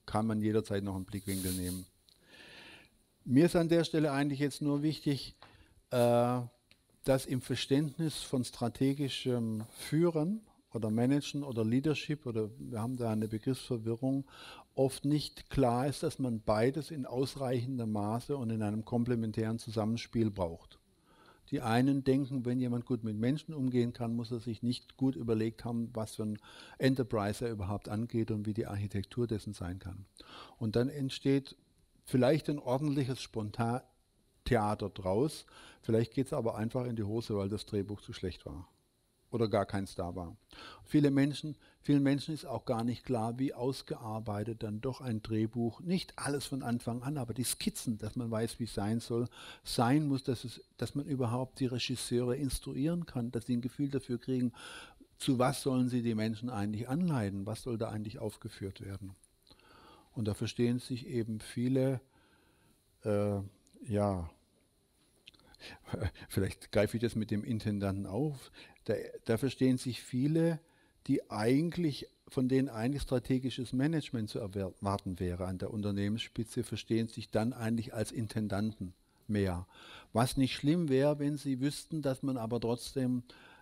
kann man jederzeit noch einen Blickwinkel nehmen. Mir ist an der Stelle eigentlich jetzt nur wichtig, dass im Verständnis von strategischem Führen oder Managen oder Leadership, oder wir haben da eine Begriffsverwirrung, oft nicht klar ist, dass man beides in ausreichendem Maße und in einem komplementären Zusammenspiel braucht. Die einen denken, wenn jemand gut mit Menschen umgehen kann, muss er sich nicht gut überlegt haben, was für ein Enterprise er überhaupt angeht und wie die Architektur dessen sein kann. Und dann entsteht vielleicht ein ordentliches Spontantheater draus, vielleicht geht es aber einfach in die Hose, weil das Drehbuch zu schlecht war oder gar keins da war. Vielen Menschen ist auch gar nicht klar, wie ausgearbeitet dann doch ein Drehbuch, nicht alles von Anfang an, aber die Skizzen, dass man weiß, wie es sein soll, sein muss, dass man überhaupt die Regisseure instruieren kann, dass sie ein Gefühl dafür kriegen, zu was sollen sie die Menschen eigentlich anleiten, was soll da eigentlich aufgeführt werden. Und da verstehen sich eben viele, vielleicht greife ich das mit dem Intendanten auf, da verstehen sich viele, von denen eigentlich strategisches Management zu erwarten wäre an der Unternehmensspitze, verstehen sich dann eigentlich als Intendanten mehr. Was nicht schlimm wäre, wenn sie wüssten, dass man aber trotzdem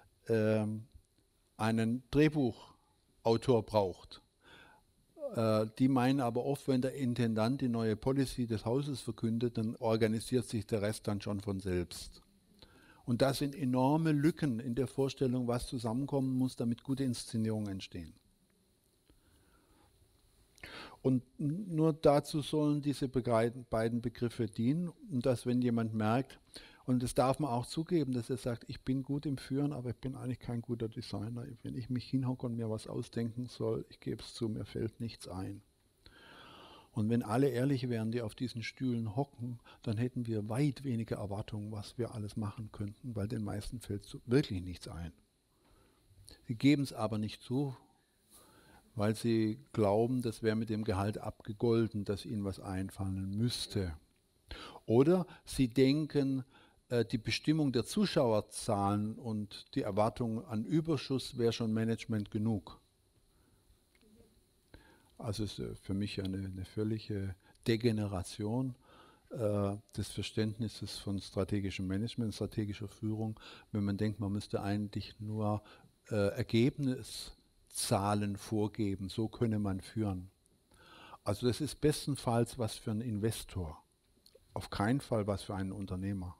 einen Drehbuchautor braucht. Die meinen aber oft, wenn der Intendant die neue Policy des Hauses verkündet, dann organisiert sich der Rest dann schon von selbst. Und das sind enorme Lücken in der Vorstellung, was zusammenkommen muss, damit gute Inszenierungen entstehen. Und nur dazu sollen diese beiden Begriffe dienen, und dass, wenn jemand merkt, und das darf man auch zugeben, dass er sagt, ich bin gut im Führen, aber ich bin eigentlich kein guter Designer. Wenn ich mich hinhocke und mir was ausdenken soll, ich gebe es zu, mir fällt nichts ein. Und wenn alle ehrlich wären, die auf diesen Stühlen hocken, dann hätten wir weit weniger Erwartungen, was wir alles machen könnten, weil den meisten fällt wirklich nichts ein. Sie geben es aber nicht zu, weil sie glauben, das wäre mit dem Gehalt abgegolten, dass ihnen was einfallen müsste. Oder sie denken, die Bestimmung der Zuschauerzahlen und die Erwartung an Überschuss wäre schon Management genug. Also es ist für mich eine völlige Degeneration des Verständnisses von strategischem Management, strategischer Führung, wenn man denkt, man müsste eigentlich nur Ergebniszahlen vorgeben, so könne man führen. Also das ist bestenfalls was für einen Investor, auf keinen Fall was für einen Unternehmer.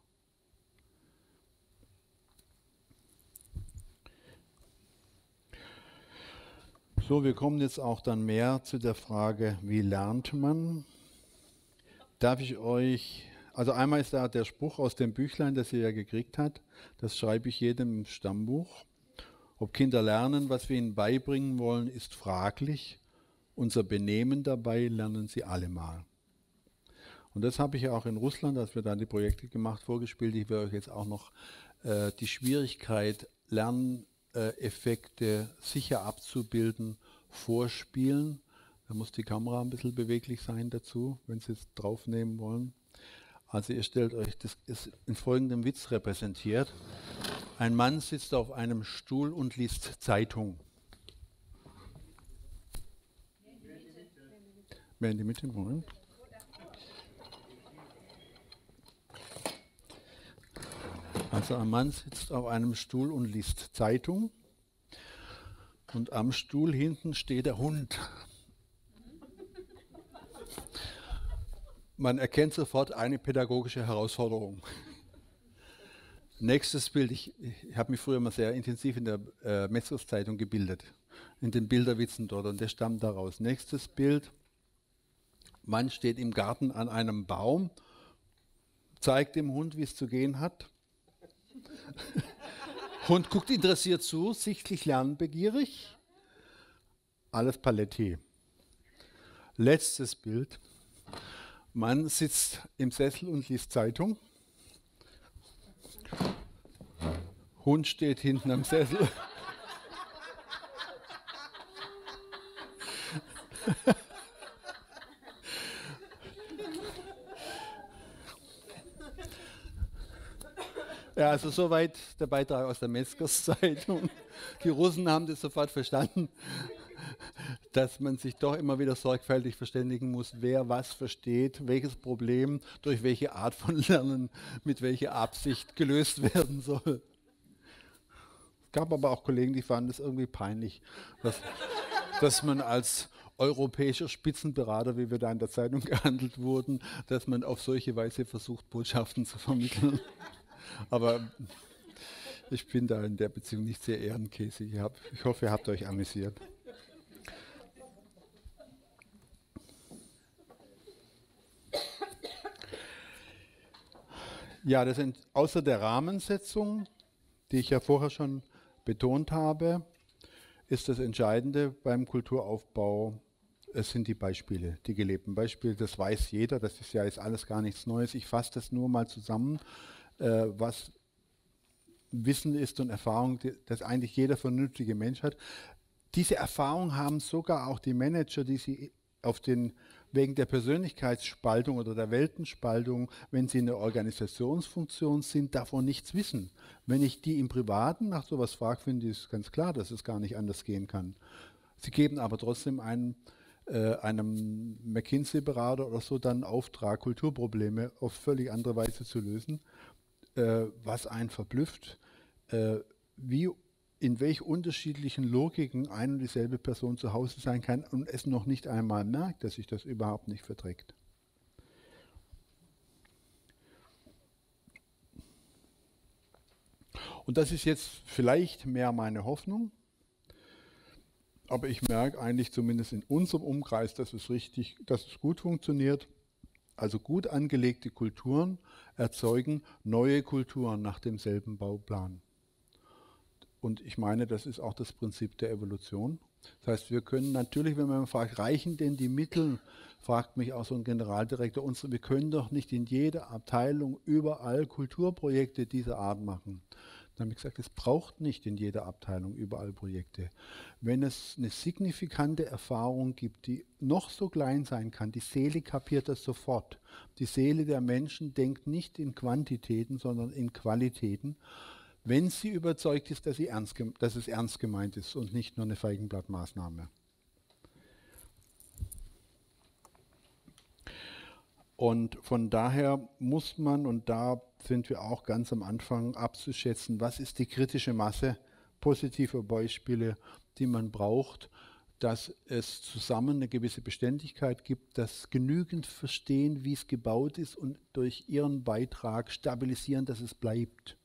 So, wir kommen jetzt auch dann mehr zu der Frage, wie lernt man? Darf ich euch, also einmal ist da der Spruch aus dem Büchlein, das ihr ja gekriegt habt, das schreibe ich jedem im Stammbuch. Ob Kinder lernen, was wir ihnen beibringen wollen, ist fraglich. Unser Benehmen dabei lernen sie allemal. Und das habe ich ja auch in Russland, als wir da die Projekte gemacht, vorgespielt. Ich werde euch jetzt auch noch die Schwierigkeit, Lerneffekte sicher abzubilden, vorspielen. Da muss die Kamera ein bisschen beweglich sein dazu, wenn Sie es draufnehmen wollen. Also ihr stellt euch, das ist in folgendem Witz repräsentiert. Ein Mann sitzt auf einem Stuhl und liest Zeitung. Mehr in die Mitte, Moment. Also ein Mann sitzt auf einem Stuhl und liest Zeitung und am Stuhl hinten steht der Hund. Man erkennt sofort eine pädagogische Herausforderung. Nächstes Bild, ich habe mich früher mal sehr intensiv in der Metzgerszeitung gebildet, in den Bilderwitzen dort, und der stammt daraus. Nächstes Bild, Mann steht im Garten an einem Baum, zeigt dem Hund, wie es zu gehen hat. Hund guckt interessiert zu, sichtlich lernbegierig. Alles Paletti. Letztes Bild. Mann sitzt im Sessel und liest Zeitung. Hund steht hinten am Sessel. Ja, also soweit der Beitrag aus der Metzgerszeitung. Die Russen haben das sofort verstanden. dass man sich doch immer wieder sorgfältig verständigen muss, wer was versteht, welches Problem durch welche Art von Lernen mit welcher Absicht gelöst werden soll. Es gab aber auch Kollegen, die fanden es irgendwie peinlich, dass man als europäischer Spitzenberater, wie wir da in der Zeitung gehandelt wurden, dass man auf solche Weise versucht, Botschaften zu vermitteln. Aber ich bin da in der Beziehung nicht sehr ehrenkäsig. Ich hoffe, ihr habt euch amüsiert. Ja, das sind außer der Rahmensetzung, die ich ja vorher schon betont habe, ist das Entscheidende beim Kulturaufbau, es sind die Beispiele, die gelebten Beispiele. Das weiß jeder, das ist ja jetzt alles gar nichts Neues. Ich fasse das nur mal zusammen, was Wissen ist und Erfahrung, das eigentlich jeder vernünftige Mensch hat. Diese Erfahrung haben sogar auch die Manager, die sie wegen der Persönlichkeitsspaltung oder der Weltenspaltung, wenn sie in der Organisationsfunktion sind, davon nichts wissen. Wenn ich die im Privaten nach sowas frage, finde ich es ganz klar, dass es gar nicht anders gehen kann. Sie geben aber trotzdem einem McKinsey-Berater oder so dann Auftrag, Kulturprobleme auf völlig andere Weise zu lösen, was einen verblüfft, in welch unterschiedlichen Logiken eine und dieselbe Person zu Hause sein kann und es noch nicht einmal merkt, dass sich das überhaupt nicht verträgt. Und das ist jetzt vielleicht mehr meine Hoffnung, aber ich merke eigentlich zumindest in unserem Umkreis, dass es gut funktioniert. Also gut angelegte Kulturen erzeugen neue Kulturen nach demselben Bauplan. Und ich meine, das ist auch das Prinzip der Evolution. Das heißt, wir können natürlich, wenn man fragt, reichen denn die Mittel, fragt mich auch so ein Generaldirektor, wir können doch nicht in jeder Abteilung überall Kulturprojekte dieser Art machen. Dann habe ich gesagt, es braucht nicht in jeder Abteilung überall Projekte. Wenn es eine signifikante Erfahrung gibt, die noch so klein sein kann, die Seele kapiert das sofort. Die Seele der Menschen denkt nicht in Quantitäten, sondern in Qualitäten, wenn sie überzeugt ist, dass es ernst gemeint ist und nicht nur eine Feigenblattmaßnahme. Und von daher muss man, und da sind wir auch ganz am Anfang abzuschätzen, was ist die kritische Masse positiver Beispiele, die man braucht, dass es zusammen eine gewisse Beständigkeit gibt, dass genügend verstehen, wie es gebaut ist und durch ihren Beitrag stabilisieren, dass es bleibt.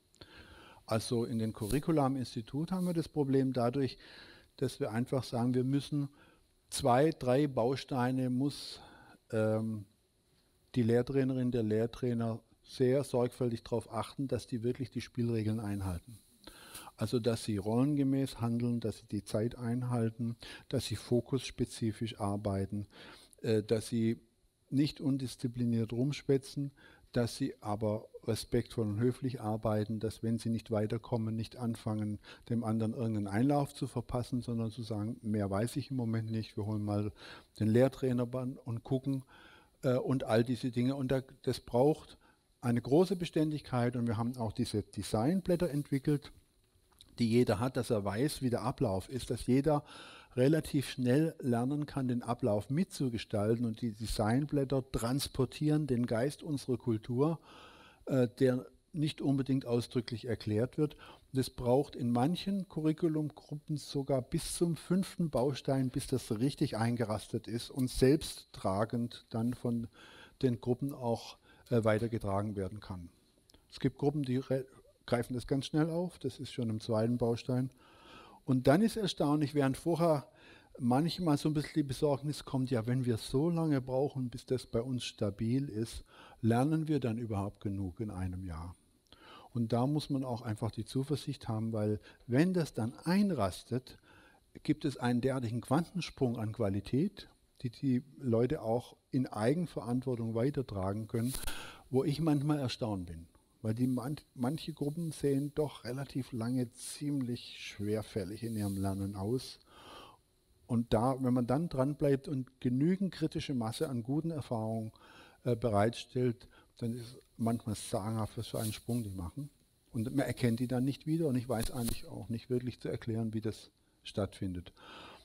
Also in den Curricula am Institut haben wir das Problem dadurch, dass wir einfach sagen, wir müssen 2, 3 Bausteine muss die Lehrtrainerin, der Lehrtrainer sehr sorgfältig darauf achten, dass die wirklich die Spielregeln einhalten. Also dass sie rollengemäß handeln, dass sie die Zeit einhalten, dass sie fokusspezifisch arbeiten, dass sie nicht undiszipliniert rumschwätzen, dass sie aber respektvoll und höflich arbeiten, dass wenn sie nicht weiterkommen, nicht anfangen, dem anderen irgendeinen Einlauf zu verpassen, sondern zu sagen, mehr weiß ich im Moment nicht, wir holen mal den Lehrtrainer und gucken und all diese Dinge. Und das braucht eine große Beständigkeit und wir haben auch diese Designblätter entwickelt, die jeder hat, dass er weiß, wie der Ablauf ist, dass jeder relativ schnell lernen kann, den Ablauf mitzugestalten und die Designblätter transportieren den Geist unserer Kultur, der nicht unbedingt ausdrücklich erklärt wird. Und es braucht in manchen Curriculumgruppen sogar bis zum 5. Baustein, bis das richtig eingerastet ist und selbsttragend dann von den Gruppen auch weitergetragen werden kann. Es gibt Gruppen, die greifen das ganz schnell auf, das ist schon im 2. Baustein. Und dann ist erstaunlich, während vorher manchmal so ein bisschen die Besorgnis kommt, ja, wenn wir so lange brauchen, bis das bei uns stabil ist, lernen wir dann überhaupt genug in einem Jahr? Und da muss man auch einfach die Zuversicht haben, weil wenn das dann einrastet, gibt es einen derartigen Quantensprung an Qualität, die Leute auch in Eigenverantwortung weitertragen können, wo ich manchmal erstaunt bin. Weil manche Gruppen sehen doch relativ lange ziemlich schwerfällig in ihrem Lernen aus. Und wenn man dann dran bleibt und genügend kritische Masse an guten Erfahrungen bereitstellt, dann ist manchmal sagenhaft, was für einen Sprung die machen. Und man erkennt die dann nicht wieder und ich weiß eigentlich auch nicht wirklich zu erklären, wie das stattfindet.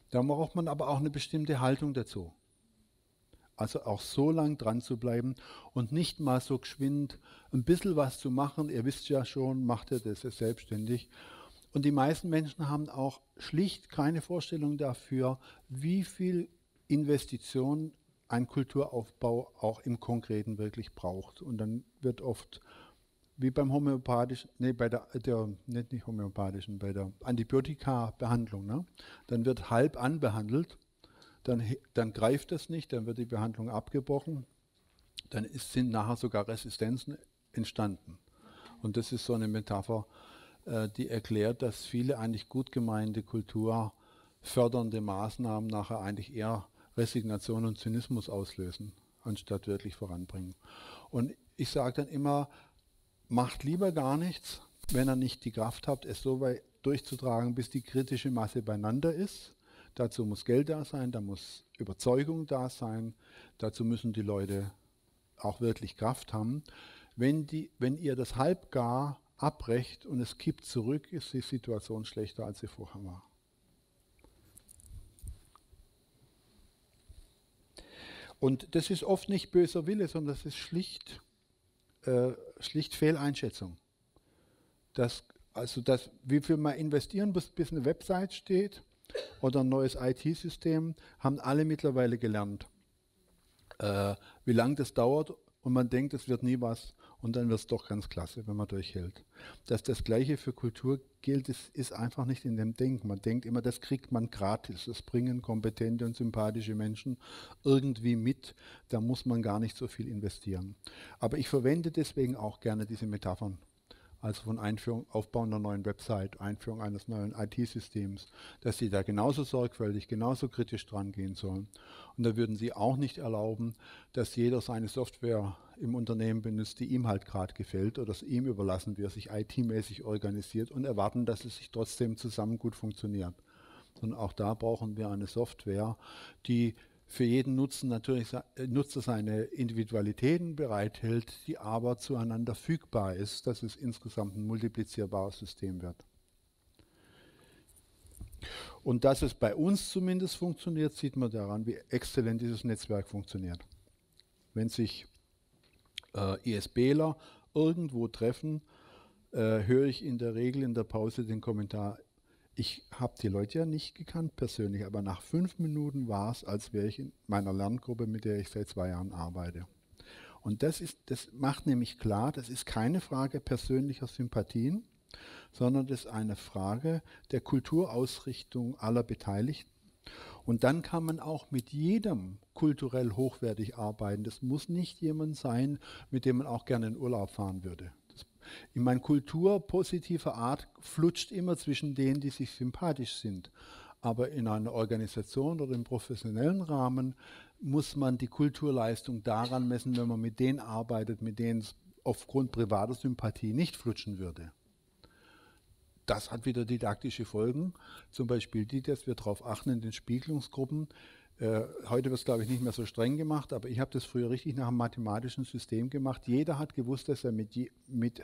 Da braucht man aber auch eine bestimmte Haltung dazu. Also auch so lang dran zu bleiben und nicht mal so geschwind ein bisschen was zu machen. Ihr wisst ja schon, macht ihr das jetzt selbstständig. Und die meisten Menschen haben auch schlicht keine Vorstellung dafür, wie viel Investition ein Kulturaufbau auch im Konkreten wirklich braucht. Und dann wird oft, wie beim homöopathischen, nee, nicht homöopathischen, bei der Antibiotika-Behandlung, ne? Dann wird halb anbehandelt, dann greift es nicht, dann wird die Behandlung abgebrochen, sind nachher sogar Resistenzen entstanden. Und das ist so eine Metapher, die erklärt, dass viele eigentlich gut gemeinte kulturfördernde Maßnahmen nachher eigentlich eher Resignation und Zynismus auslösen, anstatt wirklich voranbringen. Und ich sage dann immer, macht lieber gar nichts, wenn ihr nicht die Kraft habt, es so weit durchzutragen, bis die kritische Masse beieinander ist. Dazu muss Geld da sein, da muss Überzeugung da sein, dazu müssen die Leute auch wirklich Kraft haben. Wenn ihr das halbgar abbrecht und es kippt zurück, ist die Situation schlechter, als sie vorher war. Und das ist oft nicht böser Wille, sondern das ist schlicht Fehleinschätzung. Wie viel man investieren muss, bis eine Website steht oder ein neues IT-System, haben alle mittlerweile gelernt. Wie lange das dauert und man denkt, es wird nie was und dann wird es doch ganz klasse, wenn man durchhält. Dass das Gleiche für Kultur gilt, ist einfach nicht in dem Denken. Man denkt immer, das kriegt man gratis. Das bringen kompetente und sympathische Menschen irgendwie mit. Da muss man gar nicht so viel investieren. Aber ich verwende deswegen auch gerne diese Metaphern. Also von Einführung, Aufbau einer neuen Website, Einführung eines neuen IT-Systems, dass sie da genauso sorgfältig, genauso kritisch dran gehen sollen. Und da würden sie auch nicht erlauben, dass jeder seine Software im Unternehmen benutzt, die ihm halt gerade gefällt oder es ihm überlassen, wie er sich IT-mäßig organisiert und erwarten, dass es sich trotzdem zusammen gut funktioniert. Sondern auch da brauchen wir eine Software, die für jeden Nutzer seine Individualitäten bereithält, die aber zueinander fügbar ist, dass es insgesamt ein multiplizierbares System wird. Und dass es bei uns zumindest funktioniert, sieht man daran, wie exzellent dieses Netzwerk funktioniert. Wenn sich ISBler irgendwo treffen, höre ich in der Regel in der Pause den Kommentar: Ich habe die Leute ja nicht gekannt persönlich, aber nach 5 Minuten war es, als wäre ich in meiner Lerngruppe, mit der ich seit 2 Jahren arbeite. Und das macht nämlich klar, das ist keine Frage persönlicher Sympathien, sondern das ist eine Frage der Kulturausrichtung aller Beteiligten. Und dann kann man auch mit jedem kulturell hochwertig arbeiten. Das muss nicht jemand sein, mit dem man auch gerne in Urlaub fahren würde. Ich meine, Kultur positiver Art flutscht immer zwischen denen, die sich sympathisch sind. Aber in einer Organisation oder im professionellen Rahmen muss man die Kulturleistung daran messen, wenn man mit denen arbeitet, mit denen es aufgrund privater Sympathie nicht flutschen würde. Das hat wieder didaktische Folgen, zum Beispiel die, dass wir darauf achten in den Spiegelungsgruppen. Heute wird es, glaube ich, nicht mehr so streng gemacht, aber ich habe das früher richtig nach einem mathematischen System gemacht. Jeder hat gewusst, dass er mit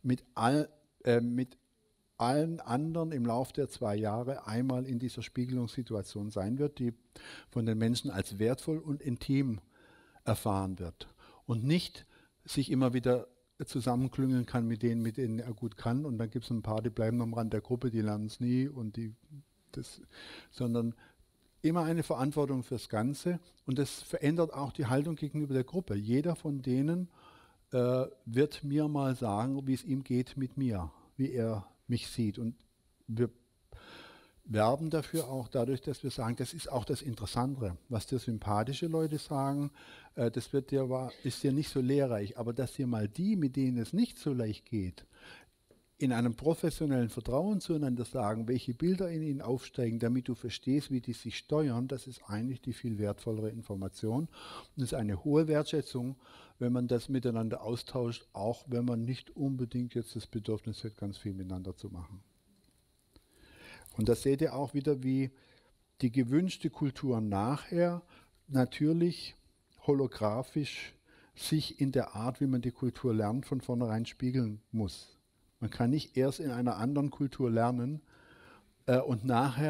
allen anderen im Laufe der 2 Jahre einmal in dieser Spiegelungssituation sein wird, die von den Menschen als wertvoll und intim erfahren wird. Und nicht sich immer wieder zusammenklüngeln kann mit denen er gut kann. Und dann gibt es ein paar, die bleiben am Rand der Gruppe, die lernen es nie, sondern immer eine Verantwortung fürs Ganze. Und das verändert auch die Haltung gegenüber der Gruppe. Jeder von denen wird mir mal sagen, wie es ihm geht mit mir, wie er mich sieht. Und wir werben dafür auch dadurch, dass wir sagen, das ist auch das Interessantere. Was dir sympathische Leute sagen, das ist dir nicht so lehrreich. Aber dass dir mal die, mit denen es nicht so leicht geht, in einem professionellen Vertrauen zueinander sagen, welche Bilder in ihnen aufsteigen, damit du verstehst, wie die sich steuern, das ist eigentlich die viel wertvollere Information. Und es ist eine hohe Wertschätzung, wenn man das miteinander austauscht, auch wenn man nicht unbedingt jetzt das Bedürfnis hat, ganz viel miteinander zu machen. Und da seht ihr auch wieder, wie die gewünschte Kultur nachher natürlich holographisch sich in der Art, wie man die Kultur lernt, von vornherein spiegeln muss. Man kann nicht erst in einer anderen Kultur lernen und nachher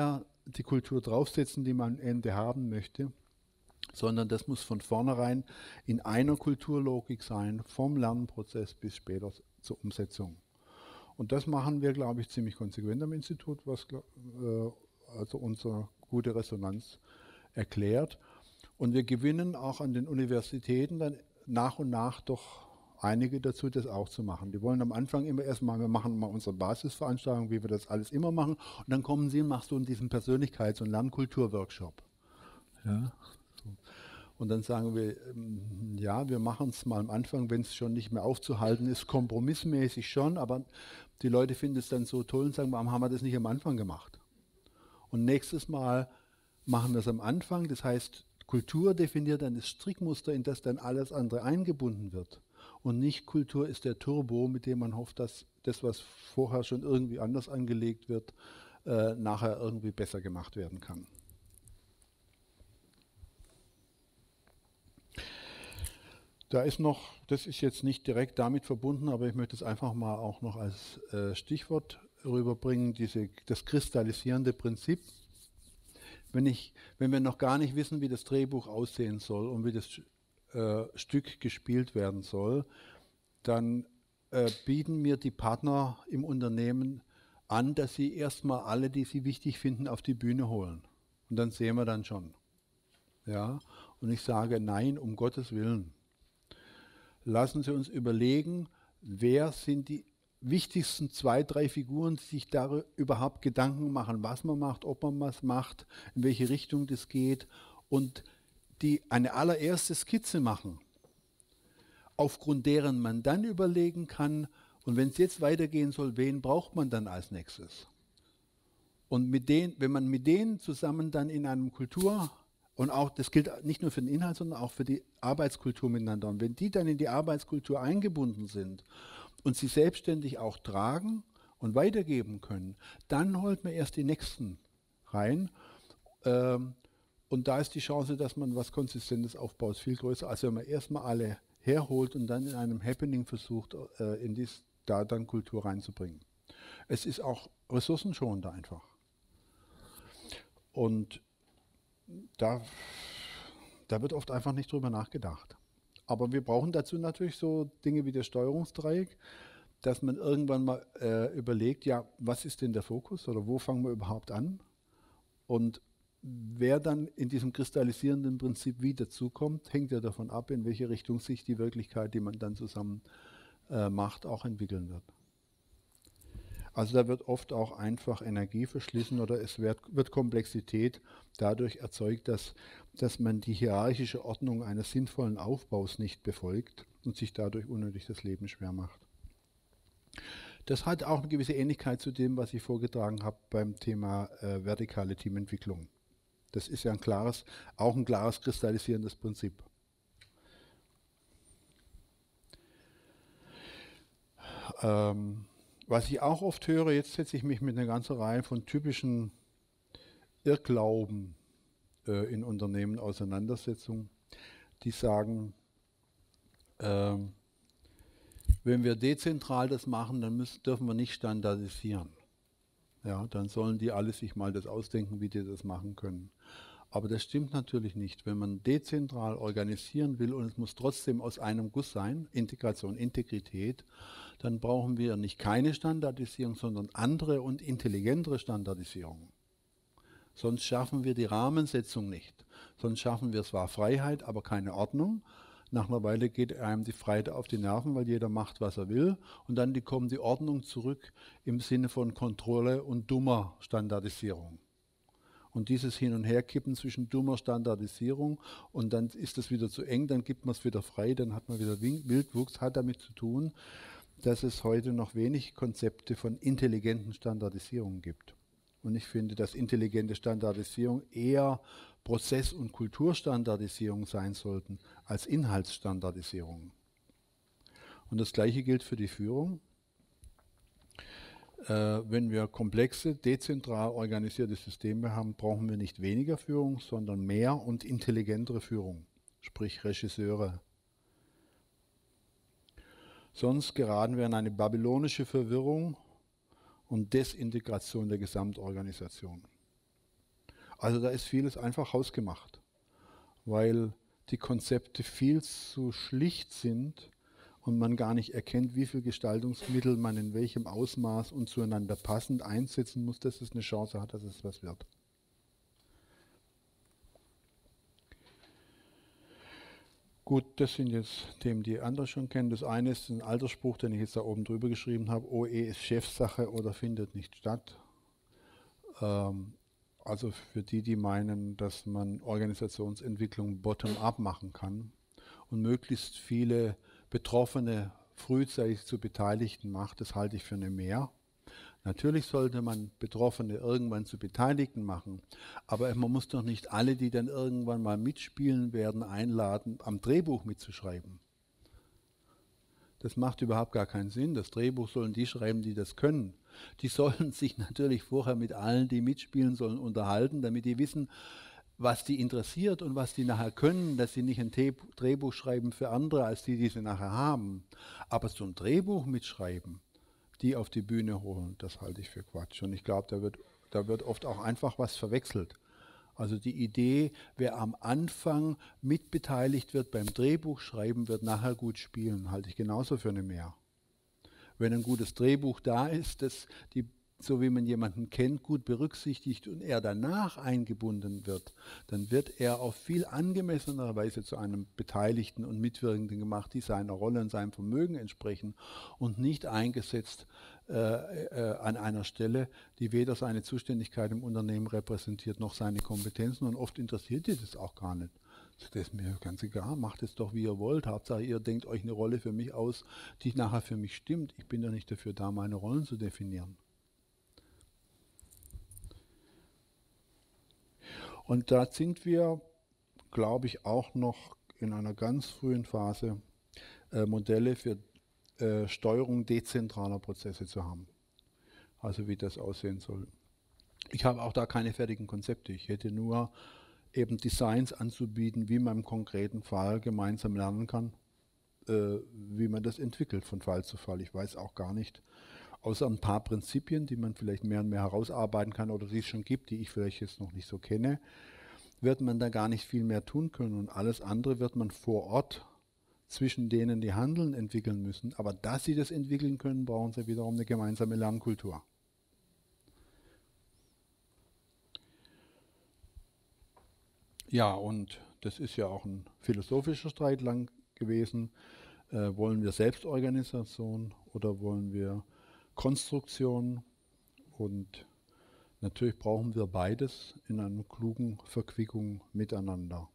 die Kultur draufsetzen, die man am Ende haben möchte, sondern das muss von vornherein in einer Kulturlogik sein, vom Lernprozess bis später zur Umsetzung. Und das machen wir, glaube ich, ziemlich konsequent am Institut, was also unsere gute Resonanz erklärt. Und wir gewinnen auch an den Universitäten dann nach und nach doch einige dazu, das auch zu machen. Die wollen am Anfang immer erstmal, wir machen mal unsere Basisveranstaltung, wie wir das alles immer machen, und dann kommen sie und machst du diesen Persönlichkeits- und Lernkultur-Workshop. Ja, so. Und dann sagen wir, ja, wir machen es mal am Anfang, wenn es schon nicht mehr aufzuhalten ist, kompromissmäßig schon, aber die Leute finden es dann so toll und sagen, warum haben wir das nicht am Anfang gemacht? Und nächstes Mal machen wir es am Anfang, das heißt, Kultur definiert dann das Strickmuster, in das dann alles andere eingebunden wird. Und nicht Kultur ist der Turbo, mit dem man hofft, dass das, was vorher schon irgendwie anders angelegt wird, nachher irgendwie besser gemacht werden kann. Da ist noch, das ist jetzt nicht direkt damit verbunden, aber ich möchte es einfach mal auch noch als Stichwort rüberbringen, das kristallisierende Prinzip. Wenn wir noch gar nicht wissen, wie das Drehbuch aussehen soll und wie das Stück gespielt werden soll, dann bieten mir die Partner im Unternehmen an, dass sie erstmal alle, die sie wichtig finden, auf die Bühne holen. Und dann sehen wir dann schon. Ja? Und ich sage, nein, um Gottes Willen. Lassen Sie uns überlegen, wer sind die wichtigsten 2, 3 Figuren, die sich darüber überhaupt Gedanken machen, was man macht, ob man was macht, in welche Richtung das geht und die eine allererste Skizze machen, aufgrund deren man dann überlegen kann, und wenn es jetzt weitergehen soll, wen braucht man dann als nächstes? Und wenn man mit denen zusammen dann in einem und auch, das gilt nicht nur für den Inhalt, sondern auch für die Arbeitskultur miteinander. Und wenn die dann in die Arbeitskultur eingebunden sind und sie selbstständig auch tragen und weitergeben können, dann holt man erst die Nächsten rein. Und da ist die Chance, dass man was Konsistentes aufbaut, viel größer, als wenn man erstmal alle herholt und dann in einem Happening versucht, da dann Kultur reinzubringen. Es ist auch ressourcenschonender einfach. Und da wird oft einfach nicht drüber nachgedacht. Aber wir brauchen dazu natürlich so Dinge wie das Steuerungsdreieck, dass man irgendwann mal überlegt, ja, was ist denn der Fokus oder wo fangen wir überhaupt an? Und wer dann in diesem kristallisierenden Prinzip wie dazukommt, hängt ja davon ab, in welche Richtung sich die Wirklichkeit, die man dann zusammen macht, auch entwickeln wird. Also da wird oft auch einfach Energie verschlissen oder es wird Komplexität dadurch erzeugt, dass man die hierarchische Ordnung eines sinnvollen Aufbaus nicht befolgt und sich dadurch unnötig das Leben schwer macht. Das hat auch eine gewisse Ähnlichkeit zu dem, was ich vorgetragen habe beim Thema vertikale Teamentwicklung. Das ist ja auch ein klares kristallisierendes Prinzip. Was ich auch oft höre, jetzt setze ich mich mit einer ganzen Reihe von typischen Irrglauben in Unternehmen Auseinandersetzung, die sagen, wenn wir dezentral das machen, dann dürfen wir nicht standardisieren. Ja, dann sollen die alle sich mal das ausdenken, wie die das machen können. Aber das stimmt natürlich nicht. Wenn man dezentral organisieren will und es muss trotzdem aus einem Guss sein, Integration, Integrität, dann brauchen wir nicht keine Standardisierung, sondern andere und intelligentere Standardisierung. Sonst schaffen wir die Rahmensetzung nicht. Sonst schaffen wir zwar Freiheit, aber keine Ordnung. Nach einer Weile geht einem die Freiheit auf die Nerven, weil jeder macht, was er will. Und dann kommt die Ordnung zurück im Sinne von Kontrolle und dummer Standardisierung. Und dieses Hin- und Herkippen zwischen dummer Standardisierung und dann ist es wieder zu eng, dann gibt man es wieder frei, dann hat man wieder Wildwuchs, hat damit zu tun, dass es heute noch wenig Konzepte von intelligenten Standardisierungen gibt. Und ich finde, dass intelligente Standardisierung eher Prozess- und Kulturstandardisierung sein sollten als Inhaltsstandardisierung. Und das Gleiche gilt für die Führung. Wenn wir komplexe, dezentral organisierte Systeme haben, brauchen wir nicht weniger Führung, sondern mehr und intelligentere Führung, sprich Regisseure. Sonst geraten wir in eine babylonische Verwirrung und Desintegration der Gesamtorganisation. Also da ist vieles einfach hausgemacht, weil die Konzepte viel zu schlicht sind und man gar nicht erkennt, wie viele Gestaltungsmittel man in welchem Ausmaß und zueinander passend einsetzen muss, dass es eine Chance hat, dass es was wird. Gut, das sind jetzt Themen, die andere schon kennen. Das eine ist ein alter Spruch, den ich jetzt da oben drüber geschrieben habe: OE ist Chefsache oder findet nicht statt. Also für die, die meinen, dass man Organisationsentwicklung bottom-up machen kann und möglichst viele Betroffene frühzeitig zu Beteiligten macht, das halte ich für eine Mehr. Natürlich sollte man Betroffene irgendwann zu Beteiligten machen, aber man muss doch nicht alle, die dann irgendwann mal mitspielen werden, einladen, am Drehbuch mitzuschreiben. Das macht überhaupt gar keinen Sinn. Das Drehbuch sollen die schreiben, die das können. Die sollen sich natürlich vorher mit allen, die mitspielen sollen, unterhalten, damit die wissen, was die interessiert und was die nachher können, dass sie nicht ein Drehbuch schreiben für andere, als die sie nachher haben. Aber so ein Drehbuch mitschreiben, die auf die Bühne holen, das halte ich für Quatsch. Und ich glaube, da wird oft auch einfach was verwechselt. Also die Idee, wer am Anfang mitbeteiligt wird beim Drehbuchschreiben, wird nachher gut spielen, halte ich genauso für eine Mehr. Wenn ein gutes Drehbuch da ist, das so wie man jemanden kennt, gut berücksichtigt und er danach eingebunden wird, dann wird er auf viel angemessener Weise zu einem Beteiligten und Mitwirkenden gemacht, die seiner Rolle und seinem Vermögen entsprechen und nicht eingesetzt an einer Stelle, die weder seine Zuständigkeit im Unternehmen repräsentiert noch seine Kompetenzen, und oft interessiert ihr das auch gar nicht. Das ist mir ganz egal, macht es doch, wie ihr wollt. Hauptsache, ihr denkt euch eine Rolle für mich aus, die nachher für mich stimmt. Ich bin ja nicht dafür da, meine Rollen zu definieren. Und da sind wir, glaube ich, auch noch in einer ganz frühen Phase, Modelle für Steuerung dezentraler Prozesse zu haben. Also wie das aussehen soll. Ich habe auch da keine fertigen Konzepte. Ich hätte nur eben Designs anzubieten, wie man im konkreten Fall gemeinsam lernen kann, wie man das entwickelt von Fall zu Fall. Ich weiß auch gar nicht, außer ein paar Prinzipien, die man vielleicht mehr und mehr herausarbeiten kann oder die es schon gibt, die ich vielleicht jetzt noch nicht so kenne, wird man da gar nicht viel mehr tun können. Und alles andere wird man vor Ort zwischen denen, die handeln, entwickeln müssen. Aber dass sie das entwickeln können, brauchen sie wiederum eine gemeinsame Lernkultur. Ja, und das ist ja auch ein philosophischer Streit lang gewesen. Wollen wir Selbstorganisation oder wollen wir Konstruktion? Und natürlich brauchen wir beides in einer klugen Verquickung miteinander.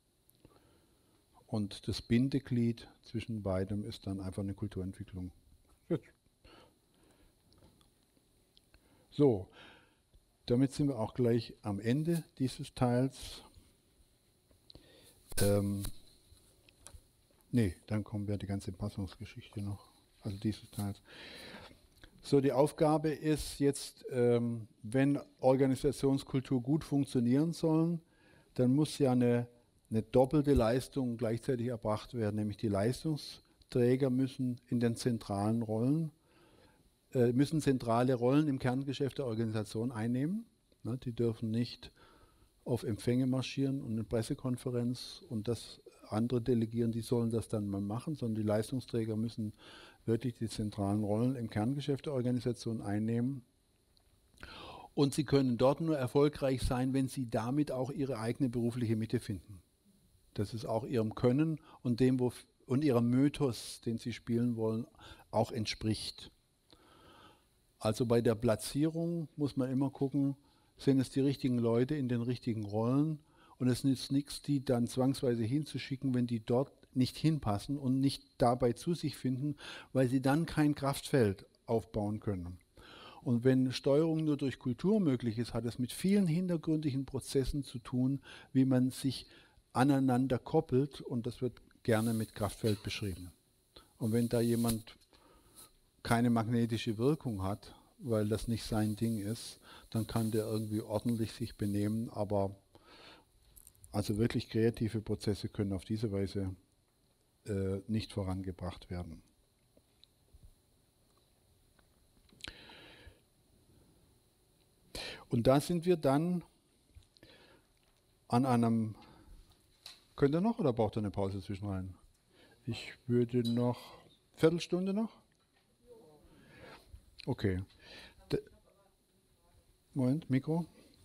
Und das Bindeglied zwischen beidem ist dann einfach eine Kulturentwicklung. So, damit sind wir auch gleich am Ende dieses Teils. Dann kommen wir die ganze Passungsgeschichte noch, also dieses Teils. So, die Aufgabe ist jetzt, wenn Organisationskultur gut funktionieren soll, dann muss ja eine doppelte Leistung gleichzeitig erbracht werden, nämlich die Leistungsträger müssen in den zentralen Rollen, müssen zentrale Rollen im Kerngeschäft der Organisation einnehmen. Ne, die dürfen nicht auf Empfänge marschieren und eine Pressekonferenz und das andere delegieren, die sollen das dann mal machen, sondern die Leistungsträger müssen wirklich die zentralen Rollen im Kerngeschäft der Organisation einnehmen. Und sie können dort nur erfolgreich sein, wenn sie damit auch ihre eigene berufliche Mitte finden. Das ist auch ihrem Können und dem, und ihrem Mythos, den sie spielen wollen, auch entspricht. Also bei der Platzierung muss man immer gucken, sind es die richtigen Leute in den richtigen Rollen, und es nützt nichts, die dann zwangsweise hinzuschicken, wenn die dort nicht hinpassen und nicht dabei zu sich finden, weil sie dann kein Kraftfeld aufbauen können. Und wenn Steuerung nur durch Kultur möglich ist, hat es mit vielen hintergründigen Prozessen zu tun, wie man sich aneinander koppelt, und das wird gerne mit Kraftfeld beschrieben. Und wenn da jemand keine magnetische Wirkung hat, weil das nicht sein Ding ist, dann kann der irgendwie ordentlich sich benehmen, aber also wirklich kreative Prozesse können auf diese Weise nicht vorangebracht werden. Und da sind wir dann an einem, könnt ihr noch oder braucht ihr eine Pause zwischenrein? Ich würde noch, Viertelstunde noch? Okay. Moment, Mikro.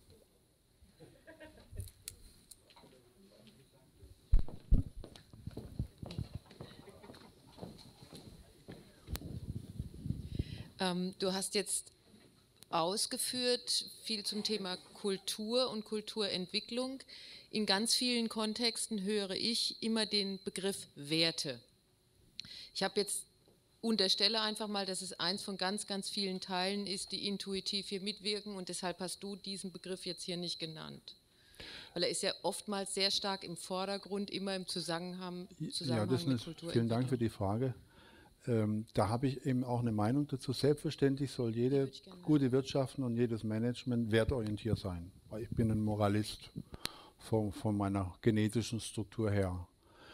Du hast jetzt ausgeführt, viel zum Thema Kultur und Kulturentwicklung. In ganz vielen Kontexten höre ich immer den Begriff Werte. Ich habe jetzt unterstelle einfach mal, dass es eins von ganz, ganz vielen Teilen ist, die intuitiv hier mitwirken, und deshalb hast du diesen Begriff jetzt hier nicht genannt. Weil er ist ja oftmals sehr stark im Vordergrund, immer im Zusammenhang mit Kulturentwicklung. Vielen Dank für die Frage. Da habe ich eben auch eine Meinung dazu. Selbstverständlich soll jede gute Wirtschaften und jedes Management wertorientiert sein. Weil ich bin ein Moralist von meiner genetischen Struktur her.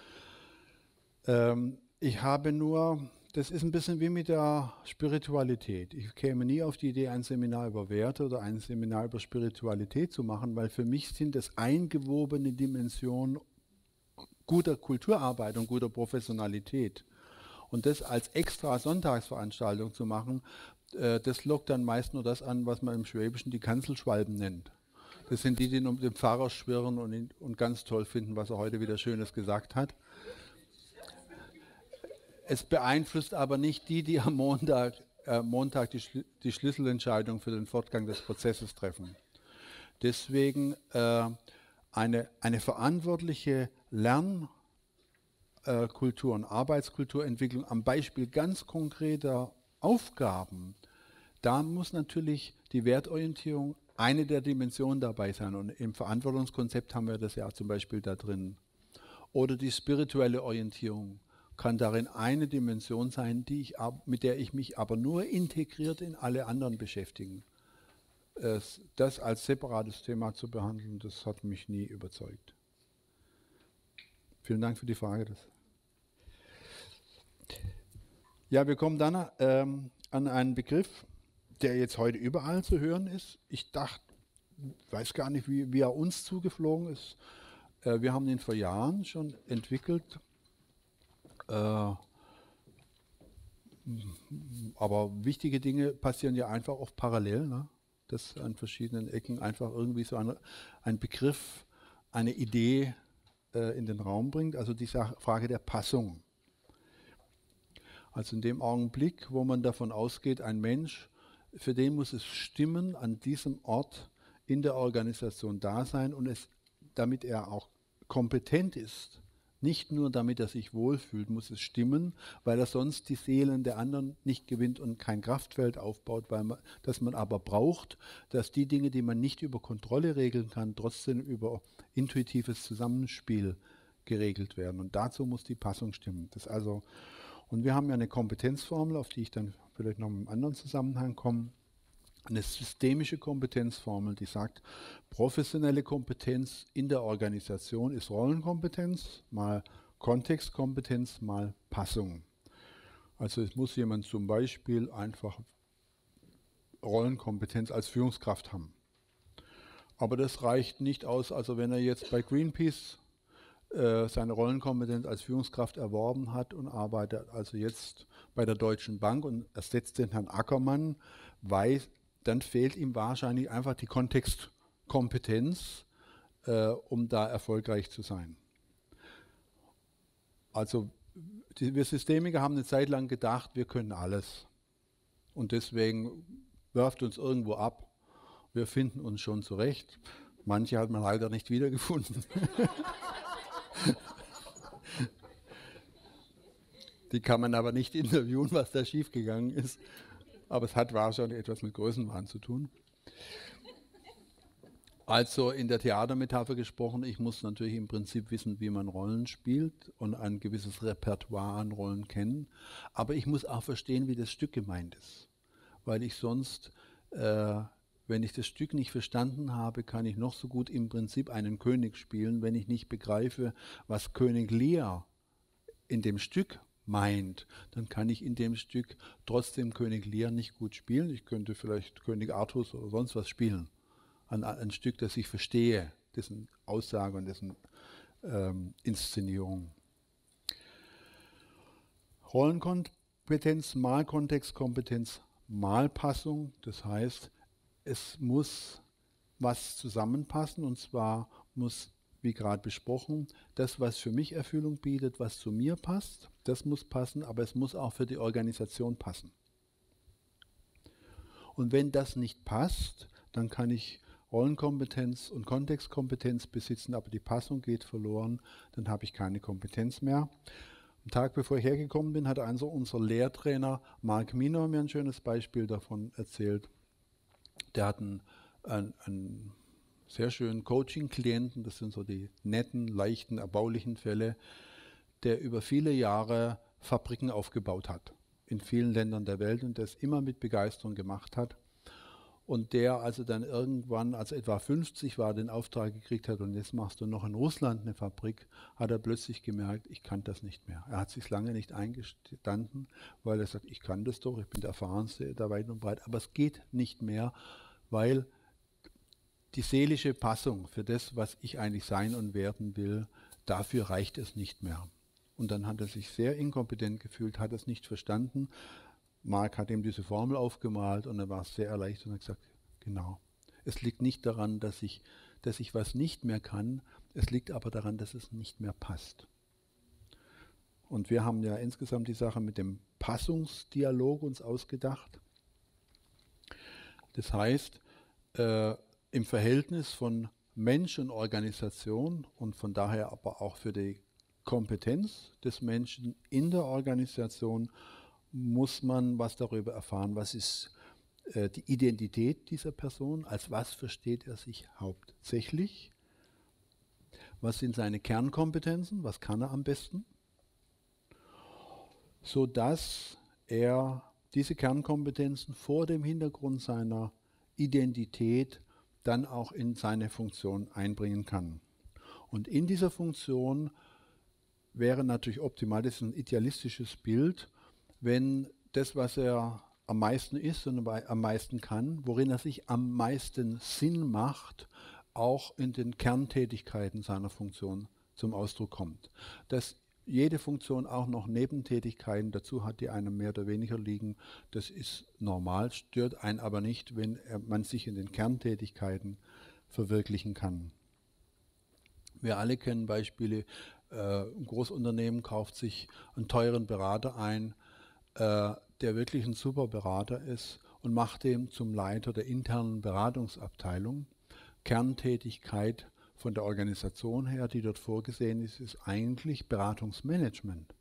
Ich habe nur, das ist ein bisschen wie mit der Spiritualität. Ich käme nie auf die Idee, ein Seminar über Werte oder ein Seminar über Spiritualität zu machen, weil für mich sind das eingewobene Dimensionen guter Kulturarbeit und guter Professionalität. Und das als extra Sonntagsveranstaltung zu machen, das lockt dann meist nur das an, was man im Schwäbischen die Kanzelschwalben nennt. Das sind die um den Pfarrer schwirren und ganz toll finden, was er heute wieder Schönes gesagt hat. Es beeinflusst aber nicht die am Montag die Schlüsselentscheidung für den Fortgang des Prozesses treffen. Deswegen eine verantwortliche Lernkultur und Arbeitskulturentwicklung am Beispiel ganz konkreter Aufgaben, da muss natürlich die Wertorientierung eine der Dimensionen dabei sein. Und im Verantwortungskonzept haben wir das ja zum Beispiel da drin. Oder die spirituelle Orientierung kann darin eine Dimension sein, mit der ich mich aber nur integriert in alle anderen beschäftigen. Das als separates Thema zu behandeln, das hat mich nie überzeugt. Vielen Dank für die Frage. Ja, wir kommen dann an einen Begriff, der jetzt heute überall zu hören ist. Ich weiß gar nicht, wie er uns zugeflogen ist. Wir haben ihn vor Jahren schon entwickelt. Aber wichtige Dinge passieren ja einfach oft parallel, ne? Dass an verschiedenen Ecken einfach irgendwie so ein Begriff, eine Idee in den Raum bringt, also die Frage der Passung. Also in dem Augenblick, wo man davon ausgeht, ein Mensch, für den muss es stimmen, an diesem Ort in der Organisation da sein und damit er auch kompetent ist, nicht nur damit er sich wohlfühlt, muss es stimmen, weil er sonst die Seelen der anderen nicht gewinnt und kein Kraftfeld aufbaut, das man aber braucht, dass die Dinge, die man nicht über Kontrolle regeln kann, trotzdem über intuitives Zusammenspiel geregelt werden. Und dazu muss die Passung stimmen. Und wir haben ja eine Kompetenzformel, auf die ich dann vielleicht noch in einem anderen Zusammenhang komme. Eine systemische Kompetenzformel, die sagt, professionelle Kompetenz in der Organisation ist Rollenkompetenz, mal Kontextkompetenz, mal Passung. Also es muss jemand zum Beispiel einfach Rollenkompetenz als Führungskraft haben. Aber das reicht nicht aus, also wenn er jetzt bei Greenpeace seine Rollenkompetenz als Führungskraft erworben hat und arbeitet also jetzt bei der Deutschen Bank und ersetzt den Herrn Ackermann, dann fehlt ihm wahrscheinlich einfach die Kontextkompetenz, um da erfolgreich zu sein. Also wir Systemiker haben eine Zeit lang gedacht, wir können alles. Und deswegen wirft uns irgendwo ab. Wir finden uns schon zurecht. Manche hat man leider nicht wiedergefunden. Die kann man aber nicht interviewen, was da schiefgegangen ist. Aber es hat wahrscheinlich etwas mit Größenwahn zu tun. Also in der Theatermetapher gesprochen, ich muss natürlich im Prinzip wissen, wie man Rollen spielt und ein gewisses Repertoire an Rollen kennen. Aber ich muss auch verstehen, wie das Stück gemeint ist. Weil ich sonst, wenn ich das Stück nicht verstanden habe, kann ich noch so gut im Prinzip einen König spielen, wenn ich nicht begreife, was König Lear in dem Stück meint, dann kann ich in dem Stück trotzdem König Lear nicht gut spielen. Ich könnte vielleicht König Artus oder sonst was spielen. Ein Stück, das ich verstehe. dessen Aussage und dessen Inszenierung. Rollenkompetenz mal Kontextkompetenz mal Passung. Das heißt, es muss was zusammenpassen, und zwar muss, wie gerade besprochen, das, was für mich Erfüllung bietet, was zu mir passt, das muss passen, aber es muss auch für die Organisation passen. Und wenn das nicht passt, dann kann ich Rollenkompetenz und Kontextkompetenz besitzen, aber die Passung geht verloren, dann habe ich keine Kompetenz mehr. Am Tag, bevor ich hergekommen bin, hat unser Lehrtrainer Mark Minor mir ein schönes Beispiel davon erzählt. Der hat einen sehr schönen Coaching-Klienten, das sind so die netten, leichten, erbaulichen Fälle, der über viele Jahre Fabriken aufgebaut hat, in vielen Ländern der Welt, und das immer mit Begeisterung gemacht hat. Und der also dann irgendwann, als er etwa 50 war, den Auftrag gekriegt hat, und jetzt machst du noch in Russland eine Fabrik, hat er plötzlich gemerkt, ich kann das nicht mehr. Er hat sich lange nicht eingestanden, weil er sagt, ich kann das doch, ich bin der Erfahrenste da weit und breit, aber es geht nicht mehr, weil die seelische Passung für das, was ich eigentlich sein und werden will, dafür reicht es nicht mehr. Und dann hat er sich sehr inkompetent gefühlt, hat es nicht verstanden. Mark hat ihm diese Formel aufgemalt und er war sehr erleichtert und hat gesagt, genau, es liegt nicht daran, dass ich was nicht mehr kann, es liegt aber daran, dass es nicht mehr passt. Und wir haben ja insgesamt die Sache mit dem Passungsdialog uns ausgedacht. Das heißt, im Verhältnis von Mensch und Organisation und von daher aber auch für die Kompetenz des Menschen in der Organisation muss man was darüber erfahren, was ist die Identität dieser Person, als was versteht er sich hauptsächlich, was sind seine Kernkompetenzen, was kann er am besten, sodass er diese Kernkompetenzen vor dem Hintergrund seiner Identität dann auch in seine Funktion einbringen kann. Und in dieser Funktion wäre natürlich optimal, das ist ein idealistisches Bild, wenn das, was er am meisten ist und am meisten kann, worin er sich am meisten Sinn macht, auch in den Kerntätigkeiten seiner Funktion zum Ausdruck kommt. Dass jede Funktion auch noch Nebentätigkeiten dazu hat, die einem mehr oder weniger liegen, das ist normal, stört einen aber nicht, wenn man sich in den Kerntätigkeiten verwirklichen kann. Wir alle kennen Beispiele, ein Großunternehmen kauft sich einen teuren Berater ein, der wirklich ein super Berater ist, und macht den zum Leiter der internen Beratungsabteilung. Kerntätigkeit von der Organisation her, die dort vorgesehen ist, ist eigentlich Beratungsmanagement.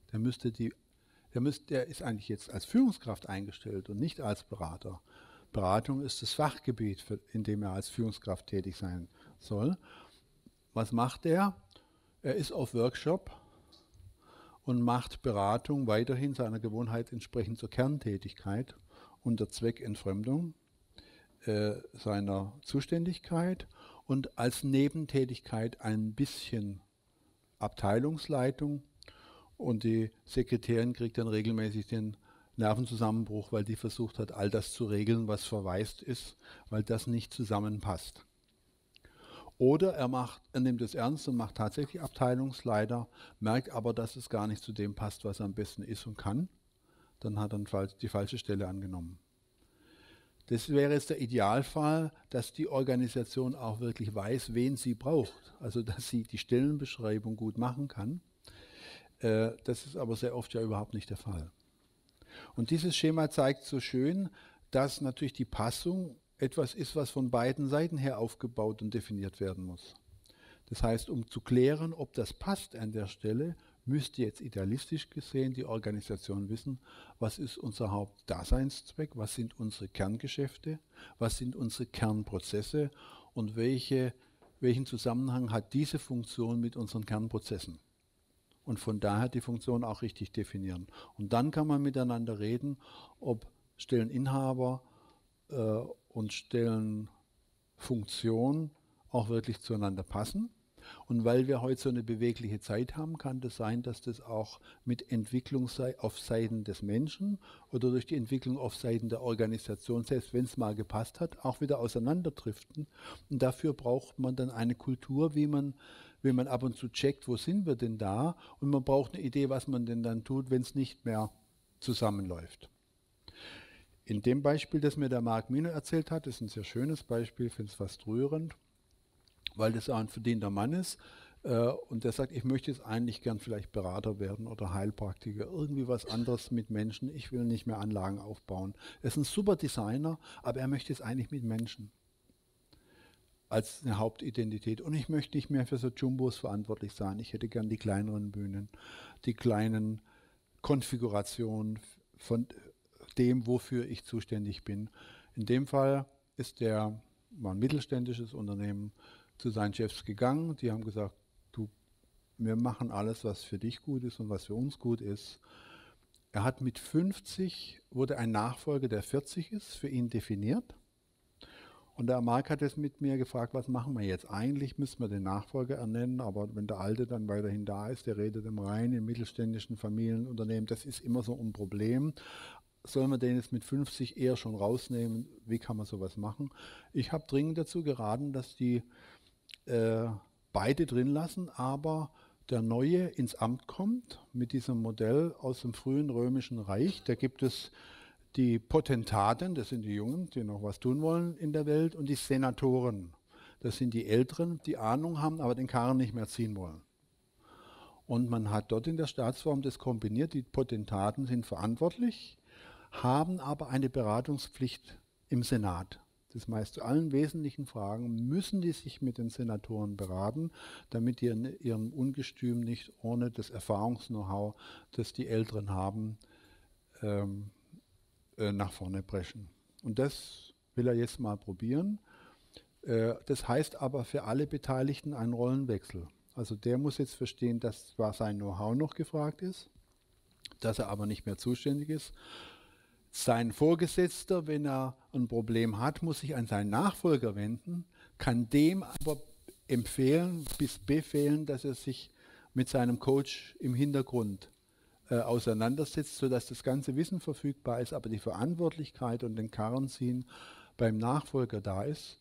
Der ist eigentlich jetzt als Führungskraft eingestellt und nicht als Berater. Beratung ist das Fachgebiet, in dem er als Führungskraft tätig sein soll. Was macht er? Er ist auf Workshop und macht Beratung weiterhin seiner Gewohnheit entsprechend zur Kerntätigkeit unter Zweckentfremdung seiner Zuständigkeit und als Nebentätigkeit ein bisschen Abteilungsleitung, und die Sekretärin kriegt dann regelmäßig den Nervenzusammenbruch, weil die versucht hat, all das zu regeln, was verwaist ist, weil das nicht zusammenpasst. Oder er nimmt es ernst und macht tatsächlich Abteilungsleiter, merkt aber, dass es gar nicht zu dem passt, was er am besten ist und kann. Dann hat er die falsche Stelle angenommen. Das wäre jetzt der Idealfall, dass die Organisation auch wirklich weiß, wen sie braucht. Also dass sie die Stellenbeschreibung gut machen kann. Das ist aber sehr oft ja überhaupt nicht der Fall. Und dieses Schema zeigt so schön, dass natürlich die Passung etwas ist, was von beiden Seiten her aufgebaut und definiert werden muss. Das heißt, um zu klären, ob das passt an der Stelle, müsste jetzt idealistisch gesehen die Organisation wissen, was ist unser Hauptdaseinszweck, was sind unsere Kerngeschäfte, was sind unsere Kernprozesse und welchen Zusammenhang hat diese Funktion mit unseren Kernprozessen. Und von daher die Funktion auch richtig definieren. Und dann kann man miteinander reden, ob Stelleninhaber und Stellenfunktion auch wirklich zueinander passen. Und weil wir heute so eine bewegliche Zeit haben, kann das sein, dass das auch mit Entwicklung auf Seiten des Menschen oder durch die Entwicklung auf Seiten der Organisation, selbst wenn es mal gepasst hat, auch wieder auseinanderdriften. Und dafür braucht man dann eine Kultur, wie man ab und zu checkt, wo sind wir denn da? Und man braucht eine Idee, was man denn dann tut, wenn es nicht mehr zusammenläuft. In dem Beispiel, das mir der Marc Mino erzählt hat, ist ein sehr schönes Beispiel, ich finde es fast rührend, weil das auch ein verdienter Mann ist und der sagt, ich möchte jetzt eigentlich gern vielleicht Berater werden oder Heilpraktiker, irgendwie was anderes mit Menschen, ich will nicht mehr Anlagen aufbauen. Er ist ein super Designer, aber er möchte jetzt eigentlich mit Menschen als eine Hauptidentität. Und ich möchte nicht mehr für so Jumbos verantwortlich sein. Ich hätte gern die kleineren Bühnen, die kleinen Konfigurationen von dem, wofür ich zuständig bin. In dem Fall war ein mittelständisches Unternehmen, zu seinen Chefs gegangen. Die haben gesagt, du, wir machen alles, was für dich gut ist und was für uns gut ist. Er hat mit 50, wurde ein Nachfolger, der 40 ist, für ihn definiert. Und der Marc hat jetzt mit mir gefragt, was machen wir jetzt? Eigentlich müssen wir den Nachfolger ernennen, aber wenn der Alte dann weiterhin da ist, der redet im reinen mittelständischen Familienunternehmen, das ist immer so ein Problem. Soll man den jetzt mit 50 eher schon rausnehmen? Wie kann man sowas machen? Ich habe dringend dazu geraten, dass die beide drin lassen, aber der Neue ins Amt kommt mit diesem Modell aus dem frühen Römischen Reich. Da gibt es die Potentaten, das sind die Jungen, die noch was tun wollen in der Welt, und die Senatoren, das sind die Älteren, die Ahnung haben, aber den Karren nicht mehr ziehen wollen. Und man hat dort in der Staatsform das kombiniert, die Potentaten sind verantwortlich, haben aber eine Beratungspflicht im Senat. Das heißt, zu allen wesentlichen Fragen müssen die sich mit den Senatoren beraten, damit die in ihrem Ungestüm nicht ohne das Erfahrungs-Know-how, das die Älteren haben, nach vorne preschen. Und das will er jetzt mal probieren. Das heißt aber für alle Beteiligten einen Rollenwechsel. Also der muss jetzt verstehen, dass zwar sein Know-how noch gefragt ist, dass er aber nicht mehr zuständig ist. Sein Vorgesetzter, wenn er ein Problem hat, muss sich an seinen Nachfolger wenden, kann dem aber empfehlen, bis befehlen, dass er sich mit seinem Coach im Hintergrund auseinandersetzt, sodass das ganze Wissen verfügbar ist, aber die Verantwortlichkeit und den Karren ziehen beim Nachfolger da ist,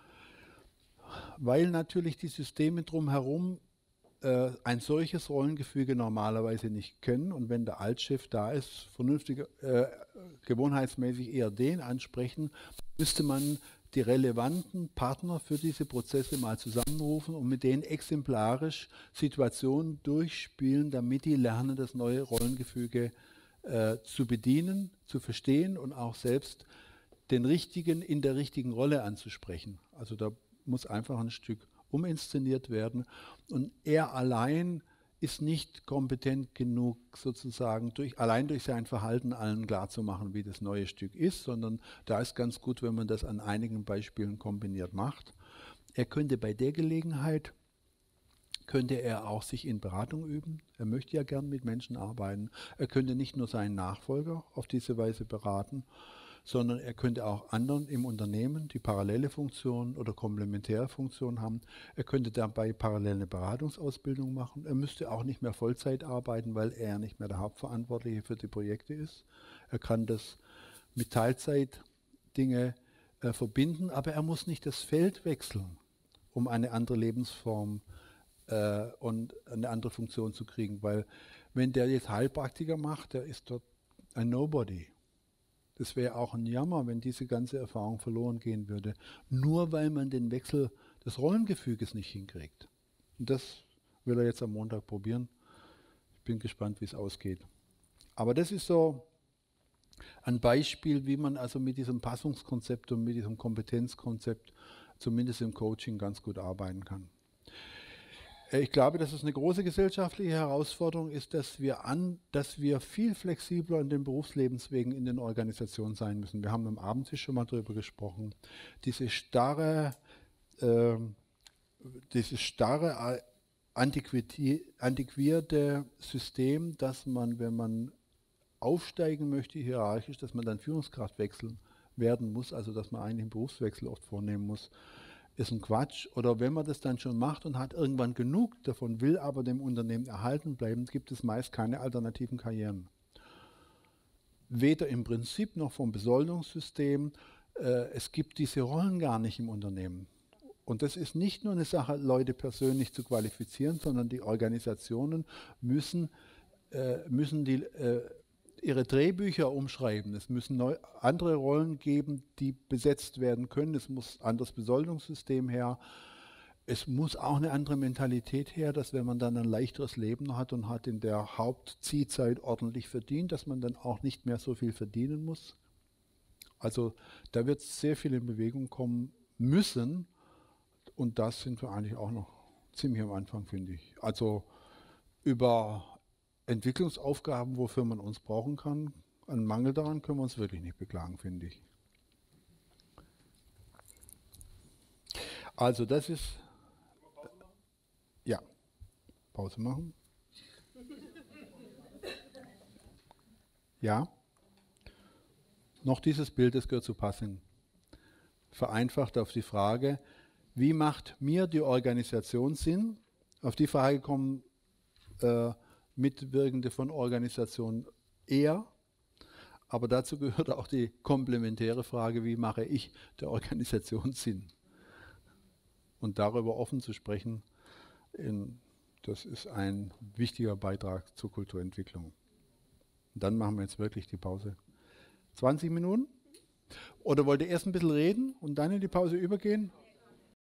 weil natürlich die Systeme drumherum ein solches Rollengefüge normalerweise nicht können. Und wenn der Altchef da ist, vernünftig, gewohnheitsmäßig eher den ansprechen, müsste man die relevanten Partner für diese Prozesse mal zusammenrufen und mit denen exemplarisch Situationen durchspielen, damit die lernen, das neue Rollengefüge zu bedienen, zu verstehen und auch selbst den Richtigen in der richtigen Rolle anzusprechen. Also da muss einfach ein Stück uminszeniert werden. Und er allein ist nicht kompetent genug, sozusagen allein durch sein Verhalten allen klarzumachen, wie das neue Stück ist, sondern da ist ganz gut, wenn man das an einigen Beispielen kombiniert macht. Er könnte bei der Gelegenheit, könnte er auch sich in Beratung üben. Er möchte ja gern mit Menschen arbeiten. Er könnte nicht nur seinen Nachfolger auf diese Weise beraten, sondern er könnte auch anderen im Unternehmen, die parallele Funktionen oder komplementäre Funktionen haben. Er könnte dabei parallel eine Beratungsausbildung machen. Er müsste auch nicht mehr Vollzeit arbeiten, weil er nicht mehr der Hauptverantwortliche für die Projekte ist. Er kann das mit Teilzeit Dinge verbinden, aber er muss nicht das Feld wechseln, um eine andere Lebensform und eine andere Funktion zu kriegen, weil wenn der jetzt Heilpraktiker macht, der ist dort ein Nobody. Das wäre auch ein Jammer, wenn diese ganze Erfahrung verloren gehen würde, nur weil man den Wechsel des Rollengefüges nicht hinkriegt. Und das will er jetzt am Montag probieren. Ich bin gespannt, wie es ausgeht. Aber das ist so ein Beispiel, wie man also mit diesem Passungskonzept und mit diesem Kompetenzkonzept zumindest im Coaching ganz gut arbeiten kann. Ich glaube, dass es eine große gesellschaftliche Herausforderung ist, dass wir viel flexibler in den Berufslebenswegen in den Organisationen sein müssen. Wir haben am Abendtisch schon mal darüber gesprochen. Dieses starre, antiquierte System, dass man, wenn man aufsteigen möchte hierarchisch, dass man dann Führungskraft wechseln werden muss, also dass man eigentlich einen Berufswechsel oft vornehmen muss. ist ein Quatsch. Oder wenn man das dann schon macht und hat irgendwann genug davon, will aber dem Unternehmen erhalten bleiben, gibt es meist keine alternativen Karrieren. Weder im Prinzip noch vom Besoldungssystem. Es gibt diese Rollen gar nicht im Unternehmen. Und das ist nicht nur eine Sache, Leute persönlich zu qualifizieren, sondern die Organisationen müssen ihre Drehbücher umschreiben. Es müssen andere Rollen geben, die besetzt werden können. Es muss ein anderes Besoldungssystem her. Es muss auch eine andere Mentalität her, dass wenn man dann ein leichteres Leben hat und hat in der Hauptziehzeit ordentlich verdient, dass man dann auch nicht mehr so viel verdienen muss. Also da wird sehr viel in Bewegung kommen müssen. Und das sind wir eigentlich auch noch ziemlich am Anfang, finde ich. Also über Entwicklungsaufgaben, wofür man uns brauchen kann, einen Mangel daran können wir uns wirklich nicht beklagen, finde ich. Also das ist, ja, Pause machen. Ja, noch dieses Bild, das gehört zu Passing. Vereinfacht auf die Frage, wie macht mir die Organisation Sinn? Auf die Frage kommen Mitwirkende von Organisationen eher, aber dazu gehört auch die komplementäre Frage, wie mache ich der Organisation Sinn? Und darüber offen zu sprechen, das ist ein wichtiger Beitrag zur Kulturentwicklung. Und dann machen wir jetzt wirklich die Pause. 20 Minuten? Oder wollt ihr erst ein bisschen reden und dann in die Pause übergehen?